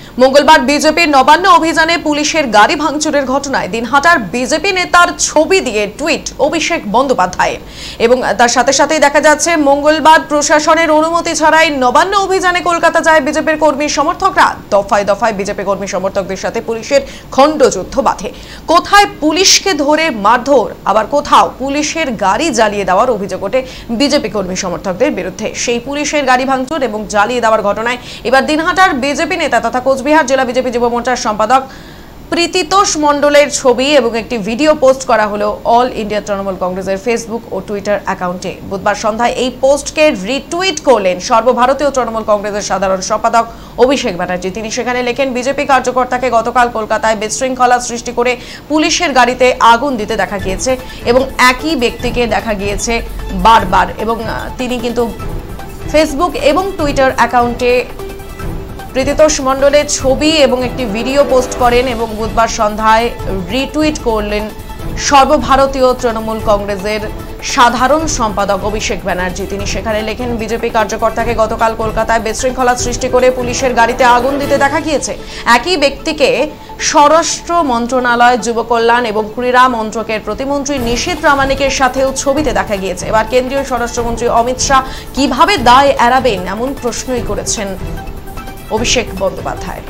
মঙ্গলবার বিজেপির নবান্ন অভিযানে পুলিশের গাড়ি ভাঙচুরের ঘটনায় দিনহাটার বিজেপি নেতার ছবি দিয়ে টুইট অভিষেক বন্দ্যোপাধ্যায়ের এবং তার সাথে সাথেই দেখা যাচ্ছে মঙ্গলবার প্রশাসনের অনুমতি ছাড়াই নবান্ন অভিযানে কলকাতা যায় বিজেপির কর্মী সমর্থকরা। দফায় দফায় বিজেপি কর্মী সমর্থকদের সাথে পুলিশের খণ্ডযুদ্ধ বাধে। কোথায় পুলিশকে ধরে মারধর, আবার কোথাও পুলিশের গাড়ি জ্বালিয়ে দেওয়ার অভিযোগ ওঠে বিজেপি কর্মী সমর্থকদের বিরুদ্ধে। সেই পুলিশের গাড়ি ভাঙচুর এবং জ্বালিয়ে দেওয়ার ঘটনায় এবার দিনহাটার বিজেপি নেতা তথা কোচবিহার জেলা বিজেপি যুব মোর্চার সম্পাদক প্রীতিতোষ মণ্ডলের ছবি এবং একটি ভিডিও পোস্ট করা হলো অল ইন্ডিয়া তৃণমূল কংগ্রেসের ফেসবুক ও টুইটার অ্যাকাউন্টে। বুধবার সন্ধ্যায় এই পোস্টকে রিটুইট করলেন সর্বভারতীয় তৃণমূল কংগ্রেসের সাধারণ সম্পাদক অভিষেক ব্যানার্জি। তিনি সেখানে লেখেন, বিজেপি কার্যকর্তাকে গতকাল কলকাতায় বিশৃঙ্খলা সৃষ্টি করে পুলিশের গাড়িতে আগুন দিতে দেখা গিয়েছে এবং একই ব্যক্তিকে দেখা গিয়েছে বারবার। এবং তিনি কিন্তু ফেসবুক এবং টুইটার অ্যাকাউন্টে প্রীতিতোষ মণ্ডলের ছবি এবং একটি ভিডিও পোস্ট করেন এবং বুধবার সন্ধ্যায় রিটুইট করলেন সর্বভারতীয় তৃণমূল কংগ্রেসের সাধারণ সম্পাদক অভিষেক ব্যানার্জি। তিনি সেখানে লেখেন, বিজেপি কার্যকর্তাকে গতকাল কলকাতায় বিশৃঙ্খলা সৃষ্টি করে পুলিশের গাড়িতে আগুন দিতে দেখা গিয়েছে। একই ব্যক্তিকে স্বরাষ্ট্র মন্ত্রণালয়, যুব কল্যাণ এবং ক্রীড়া মন্ত্রকের প্রতিমন্ত্রী নিশীথ প্রামাণিকের সাথেও ছবিতে দেখা গিয়েছে। এবার কেন্দ্রীয় স্বরাষ্ট্রমন্ত্রী অমিত শাহ কিভাবে দায় এড়াবেন এমন প্রশ্নই করেছেন অভিষেক বন্দ্যোপাধ্যায়।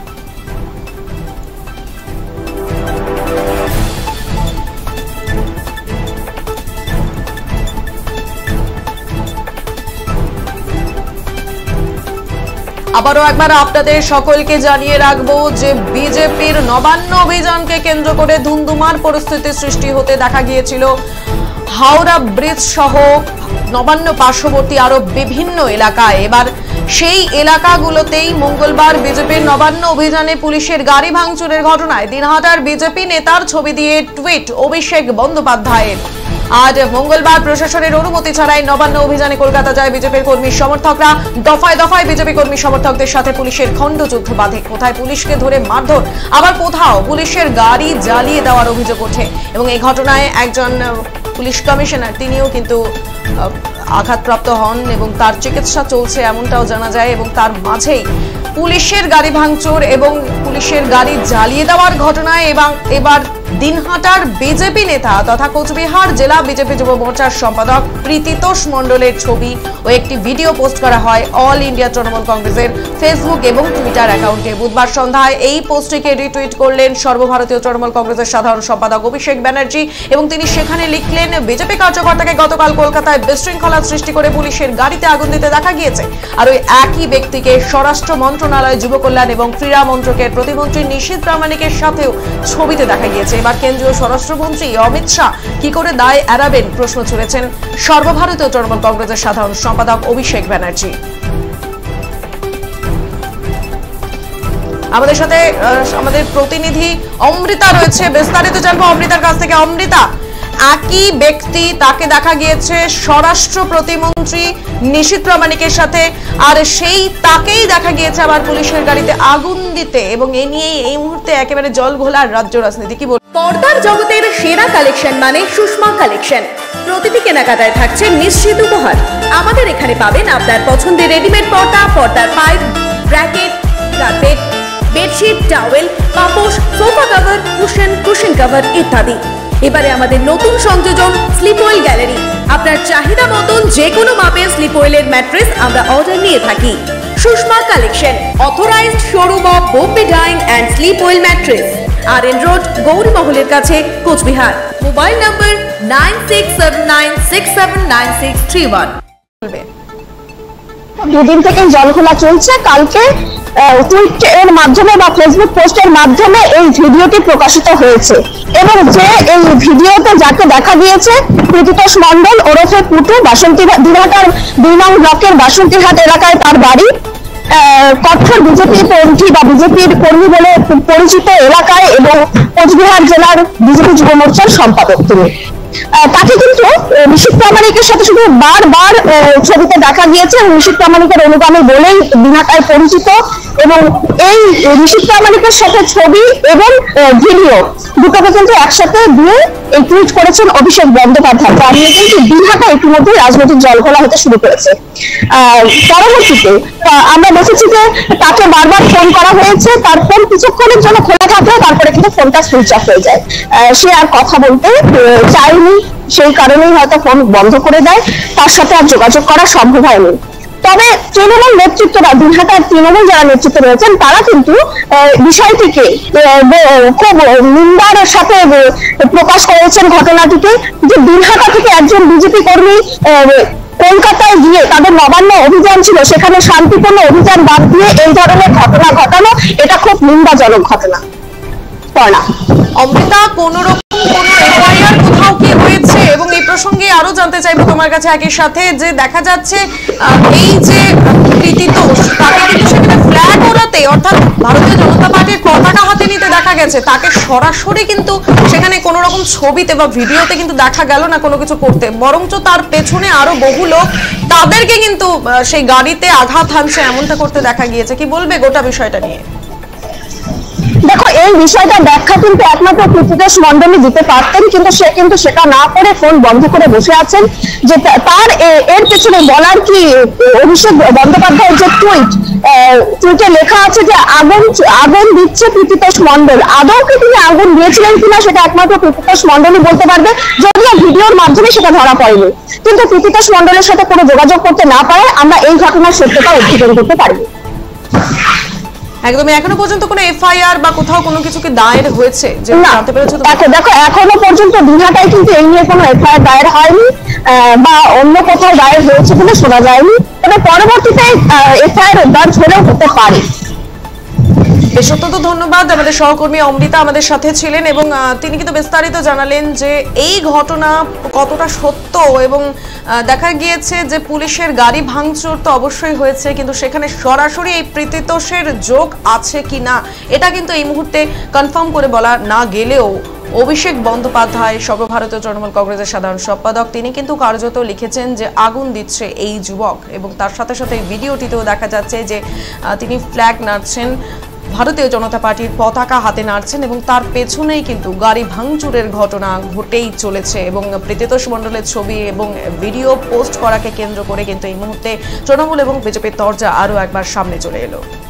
আবারও একবার আপনাদের সকলকে জানিয়ে রাখবো যে বিজেপির নবান্ন অভিযানকে কেন্দ্র করে ধুমধুমার পরিস্থিতি সৃষ্টি হতে দেখা গিয়েছিল হাওড়া ব্রিজ সহ নবান্ন পার্শ্ববর্তী আরো বিভিন্ন এলাকায়। এবার সেই এলাকাগুলোতেই মঙ্গলবার বিজেপির নবান্ন অভিযানে পুলিশের গাড়ি ভাঙচুরের ঘটনায় দিনহাটার বিজেপি নেতার ছবি দিয়ে টুইট অভিষেক বন্দ্যোপাধ্যায়ের। আজ মঙ্গলবার প্রশাসনের অনুমতি ছাড়াই নবান্ন অভিযানে কলকাতা যায় বিজেপির কর্মী সমর্থকরা। দফায় দফায় বিজেপি কর্মী সমর্থকদের সাথে পুলিশের খণ্ডযুদ্ধ বাধে। কোথায় পুলিশকে ধরে মারধর, আবার কোথাও পুলিশের গাড়ি জ্বালিয়ে দেওয়ার অভিযোগ ওঠে এবং এই ঘটনায় একজন পুলিশ কমিশনার তিনিও কিন্তু আঘাতপ্রাপ্ত হন এবং তার চিকিৎসা চলছে এমনটাও জানা যায়। এবং তার মাঝেই পুলিশের গাড়ি ভাঙচুর এবং পুলিশের গাড়ি জ্বালিয়ে দেওয়ার ঘটনায় এবার দিনহাটার বিজেপি নেতা তথা কোচবিহার জেলা বিজেপি যুব মোর্চার সম্পাদক প্রীতিতোষ মণ্ডলের ছবি ও একটি ভিডিও পোস্ট করা হয় অল ইন্ডিয়া তৃণমূল কংগ্রেসের ফেসবুক এবং টুইটার অ্যাকাউন্টে। বুধবার সন্ধ্যায় এই পোস্টটিকে রিটুইট করলেন সর্বভারতীয় তৃণমূল কংগ্রেসের সাধারণ সম্পাদক অভিষেক ব্যানার্জি এবং তিনি সেখানে লিখলেন, বিজেপি কার্যকর্তাকে গতকাল কলকাতায় বিশৃঙ্খলা সৃষ্টি করে পুলিশের গাড়িতে আগুন দিতে দেখা গিয়েছে। আর ওই একই ব্যক্তিকে স্বরাষ্ট্র মন্ত্রণালয়, যুব কল্যাণ এবং ক্রীড়া মন্ত্রকের প্রতিমন্ত্রী নিশীথ প্রামাণিকের সাথেও ছবিতে দেখা গিয়েছে। এবার কেন্দ্রীয় স্বরাষ্ট্রমন্ত্রী অমিত শাহ কি করে দায় এড়াবেন প্রশ্ন ছুড়েছেন সর্বভারতীয় তৃণমূল কংগ্রেসের সাধারণ সম্পাদক অভিষেক ব্যানার্জি। আমাদের সাথে আমাদের প্রতিনিধি অমৃতা রয়েছে, বিস্তারিত জানবো অমৃতার কাছ থেকে। অমৃতা, একই ব্যক্তি, তাকে দেখা গিয়েছে স্বরাষ্ট্র প্রতিমন্ত্রী নিশীথ প্রামাণিকের সাথে, আর সেই তাকেই দেখা গিয়েছে আবার পুলিশের গাড়িতে আগুন দিতে, এবং এ নিয়ে এই মুহূর্তে একেবারে জল ঘোলার রাজ্য রাজনীতি। কি বল? পর্দার জগতের সেরা কালেকশন মানে সুষমা কালেকশন। প্রতিটি কেনাকাটায় থাকছে নিশ্চিত উপহার। আমাদের এখানে পাবেন আপনার পছন্দের রেডিমেড পর্দা, পর্দার pipe, bracket, carpet, bedsheet, towel, পাপোশ, সোফা কভার, কুশন কভার ইত্যাদি। এবারে আমাদের নতুন সংযোজন স্লিপ ওয়েল গ্যালারি। আপনার চাহিদা মতন যে কোনো মাপের স্লিপ ওয়েলের ম্যাট্রেস আমরা অর্ডার নিয়ে থাকি। Sushma collection, authorised showroom of Bombay dyeing and slip well mattress, RN road, Gauri মহলের কাছে, কোচবিহার। মোবাইল নম্বর 9679679631। দুদিন থেকে জল খোলা চলছে। কালকে টুইটের মাধ্যমে বা ফেসবুক পোস্টের মাধ্যমে এই ভিডিওটি প্রকাশিত হয়েছে এবং যে এই ভিডিওতে যাকে দেখা গিয়েছে প্রীতিতোষ মণ্ডল ওরফে পুটু, দিনহাটার 2 নং ব্লকের বাসন্তীহাট এলাকায় তার বাড়ি। কঠোর বিজেপি পন্থী বা বিজেপির কর্মী বলে পরিচিত এলাকায় এবং কোচবিহার জেলার বিজেপি যুব মোর্চার সম্পাদক তিনি। তাকে কিন্তু নিশীথ প্রামাণিকের সাথে শুধু বারবার ছবিতে দেখা গিয়েছে। নিশীথ প্রামাণিকের অনুগামী বলেই দিনহাটায় পরিচিত এবং এই নিশীথ প্রামাণিকের সাথে ছবি এবং ভিডিও দুটোকে কিন্তু একসাথে দিয়ে এই টুইট করেছেন অভিষেক বন্দ্যোপাধ্যায়। যা নিয়ে কিন্তু দিনহাটা ইতিমধ্যে রাজনৈতিক জলঘোলা হতে শুরু করেছে। পরবর্তীতে আমরা দেখেছি যে তাকে বারবার ফোন করা হয়েছে, তার ফোন কিছুক্ষণের জন্য খোলা থাকলেও তারপরে কিন্তু ফোনটা সুইচ অফ হয়ে যায়। সে আর কথা বলতে চায়নি, সেই কারণেই হয়তো ফোন বন্ধ করে দেয়, তার সাথে আর যোগাযোগ করা সম্ভব হয়নি। তবে তৃণমূল নেতৃত্বরা, দিনহাটার তৃণমূল যারা নেতৃত্ব রয়েছেন তারা কিন্তু বিষয়টিকে খুব নিন্দার সাথে প্রকাশ করেছেন ঘটনাটিকে, যে দিনহাটা থেকে একজন বিজেপি কর্মী কলকাতায় গিয়ে তাদের নবান্ন অভিযান ছিল, সেখানে শান্তিপূর্ণ অভিযান বাদ দিয়ে এই ধরনের ঘটনা ঘটানো, এটা খুব নিন্দাজনক ঘটনা। অমৃতা, কোন রকম কোনো এফআইআর কোথাও কি হয়েছে? এবং এই প্রসঙ্গে আরো জানতে চাইবো তোমার কাছে একই সাথে, যে দেখা যাচ্ছে এই যে কৃতিতোষ, তাকে কিন্তু সেখানে ফ্ল্যাগ ওড়াতে, অর্থাৎ ভারতীয় জনতা পার্টির পতাকা হাতে নিতে দেখা গেছে, তাকে সরাসরি কিন্তু সেখানে কোনো রকম ছবিতে বা ভিডিওতে কিন্তু দেখা গেল না কোনো কিছু করতে, বরঞ্চ তার পেছনে আরো বহু লোক তাদেরকে কিন্তু সেই গাড়িতে আঘাত হানছে, এমনটা করতে দেখা গিয়েছে। কি বলবে গোটা বিষয়টা নিয়ে? দেখো, এই বিষয়টা ব্যাখ্যা কিন্তু একমাত্র কৃতিতোষ মণ্ডলী দিতে পারতেন, কিন্তু সে কিন্তু সেটা না করে ফোন বন্ধ করে বসে আছেন। যে তার এর পেছনে বলার কি, অভিষেক বন্দ্যোপাধ্যায়ের যে টুইটে লেখা আছে যে আগুন দিচ্ছে কৃতিতোষ মণ্ডল, আদৌ কি তিনি আগুন দিয়েছিলেন কিনা সেটা একমাত্র কৃতিতোষ মণ্ডলী বলতে পারবে, যদিও ভিডিওর মাধ্যমে সেটা ধরা পড়েনি। কিন্তু কৃতিতোষ মণ্ডলের সাথে কোনো যোগাযোগ করতে না পারে আমরা এই ঘটনার সত্যতা উদ্ঘাটন করতে পারবো। একদমই এখনো পর্যন্ত কোনো এফআইআর বা কোথাও কোনো কিছু কি দায়ের হয়েছে যে জানতে পেরেছো? দেখো, এখনো পর্যন্ত দিনহাটায় কিন্তু এই নিয়ে কোনো এফআইআর দায়ের হয়নি বা অন্য কোথাও দায়ের হয়েছে বলে শোনা যায়নি, তবে পরবর্তীতে এফআইআর দায়ের হলেও হতে পারে। বেশ, অত্যন্ত ধন্যবাদ। আমাদের সহকর্মী অমৃতা আমাদের সাথে ছিলেন এবং তিনি কিন্তু বিস্তারিত জানালেন যে এই ঘটনা কতটা সত্য, এবং দেখা গিয়েছে যে পুলিশের গাড়ি ভাঙচুর তো অবশ্যই হয়েছে, কিন্তু সেখানে সরাসরি এই কৃতিতোষের যোগ আছে কি না এটা কিন্তু এই মুহূর্তে কনফার্ম করে বলা না গেলেও অভিষেক বন্দ্যোপাধ্যায়, সর্বভারতীয় তৃণমূল কংগ্রেসের সাধারণ সম্পাদক, তিনি কিন্তু কার্যত লিখেছেন যে আগুন দিচ্ছে এই যুবক, এবং তার সাথে সাথে এই ভিডিওটিতেও দেখা যাচ্ছে যে তিনি ফ্ল্যাগ নাড়ছেন, ভারতীয় জনতা পার্টির পতাকা হাতে নাড়ছেন, এবং তার পেছনেই কিন্তু গাড়ি ভাঙচুরের ঘটনা ঘটেই চলেছে। এবং কৃতিতোষ মণ্ডলের ছবি এবং ভিডিও পোস্ট করাকে কেন্দ্র করে কিন্তু এই মুহূর্তে তৃণমূল এবং বিজেপির তরজা আরও একবার সামনে চলে এলো।